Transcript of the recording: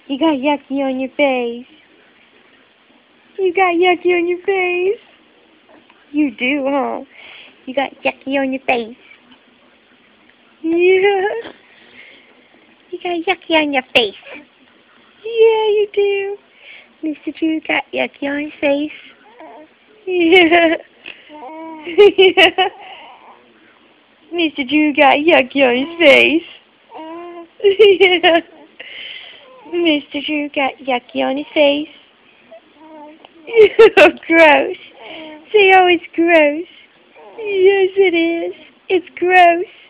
You got yucky on your face. You got yucky on your face. You do, huh? You got yucky on your face. Yeah. You got yucky on your face. Yeah, you do. Mr. Drew got yucky on his face. Yeah. Yeah. Mr. Drew got yucky on his face. Yeah. Mr. Drew got yucky on his face. Oh, gross. Say, oh, it's gross. Yes, it is. It's gross.